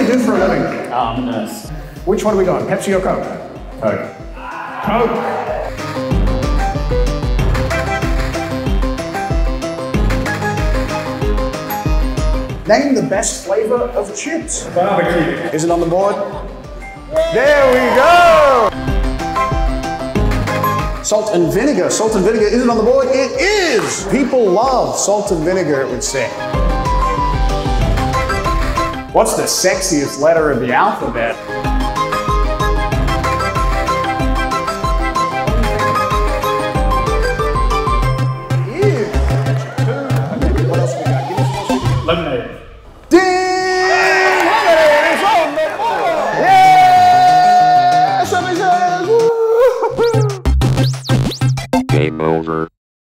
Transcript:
you do for a living? I'm a nurse. Which one have we got, Pepsi or Coke? Coke. Coke. Name the best flavor of chips. Barbecue. Is it on the board? There we go! Salt and vinegar. Salt and vinegar, is it on the board? It is! People love salt and vinegar, it would seem. What's the sexiest letter of the alphabet?